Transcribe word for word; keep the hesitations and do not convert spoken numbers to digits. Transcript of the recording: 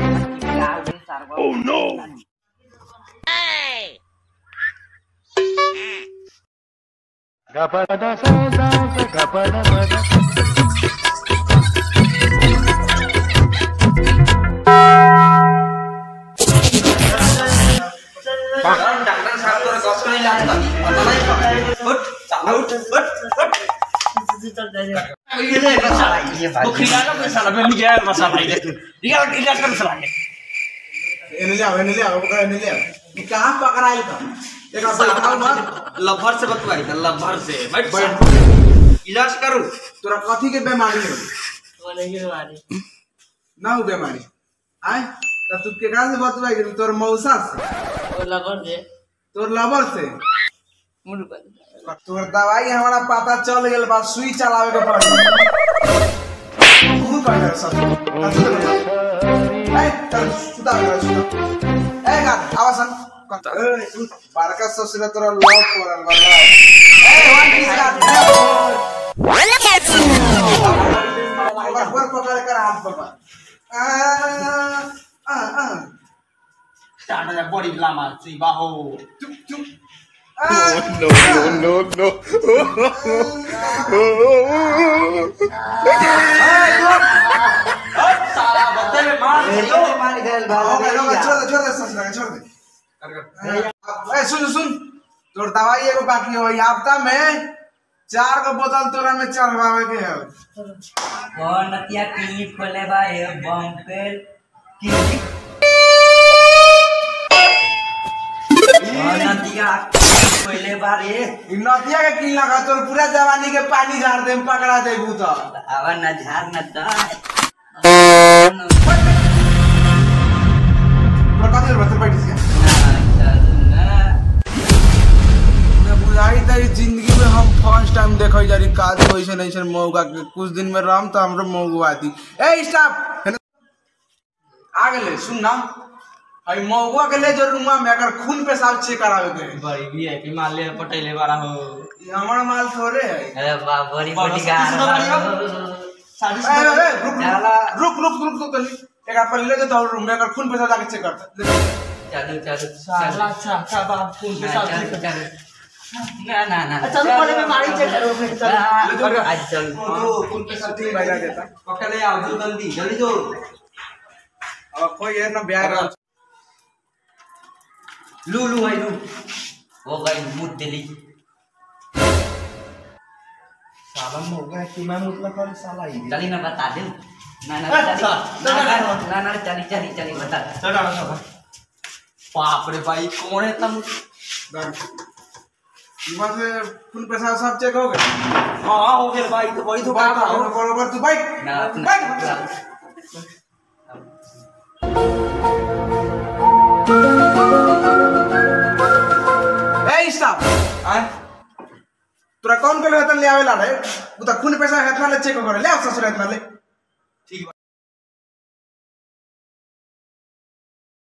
Oh no! Gapada sa sa sa gapada pada. Daktar satu kos kali lantai. Apa lagi pak? Hut, hut, hut, hut. Ini lah masalah ini. Bukan ada masalah, beli jual masalah ini. Dia dia kan masalah ini. Ini lihat, ini lihat, bukan ini lihat. Ini kहाँ पकड़ा है तो? एक आप बताओ मत. Lover से बतवाई था, lover से. बैठ बैठ. इलाज करूँ. तोरा कथी के बीमारी है? वाले की बीमारी. ना हो बीमारी. आय? तब तू के कहाँ से बतवाई कि तोर मौसा से? और लवर से. तोर लवर से? मुड़ पर. तोर दवाई हमारा पता चल गया बस सुई चलावे के पड़ी. बहुत बढ़िया सब. ए चल सुधा कर सुधा. ए गात आवासन. बारका ससुरा तोरा लव करल वाला. ए वन पीस गात. ऊपर ऊपर पकड़ कर हाथ पकड़. आ आ आ. Ada yang body lama si bahu. चुप चुप. Oh no no no no! साला बत्ते में मार दियो. मार गए हो गया हो गया छोड़ दे छोड़ दे ससुरा छोड़ दे. ए सुन सुन. तोर दवाई एगो बाकी हो हफ्ता में चार गो बोतल तोरा में चढ़वावे के है. कौन नतिया क्लिनिक खोले बा ए बम पे क्लिनिक. कौन नतिया खोले बा रे. इ नदिया के किन लगा तोर पूरा जवानी के पानी झाड़ दे पकड़ा देबू तो. आवा न झाड़ न द. तोर कथि रे बतर बैठ गया. मैं बुझाई त जिंदगी में हम फर्स्ट टाइम देखै जारी काज होइसे नहीं से मौका के कुछ दिन में रहम त हमरो मौगवा दी. ए स्टाफ आ गेले सुन ना. हई मौगवा के ले जो रूमा में अगर खून पेशाब चेक करावे के. बड़ी भी है कि माल ले पटेले बारा हो. ये हमारा माल थोड़े है. अरे बा बड़ी बड़ी गार. साड़ी ए ए रुक रुक रुक रुक तो तनी. एक आप ले जो तो रूम में अगर खून पेशाब जाके चेक करता. चलो चलो साला अच्छा अच्छा बाप खून के साथ ना ना ना. चल पहले मैं मारी चेक करो फिर चल. आज चल. खून पेशाब ठीक भइला देता. पकड़े आओ जल्दी जल्दी जो. अब कोई है ना ब्याह रहा. लू लू भाई लू. वो गई मुद दिली. साला मौका है कि मैं मुतला कर साला ही. चली ना बता दे. ना ना अच्छा, चली. चल, ना चल, ना ना चली चली चली बता. चढ़ा चढ़ा. बाप रे भाई कौन है तुम. इमा से खून पेशाब सब चेक हो गए. हां हो गया भाई तो बड़ी तो बात है. बरोबर तू बैठ. ना बैठ. ए स्टाफ आए तोरा कौन के हतन ले आवेला रे. उ त खून पेशाब हतना ले चेक करे ले ससुर हतना ले.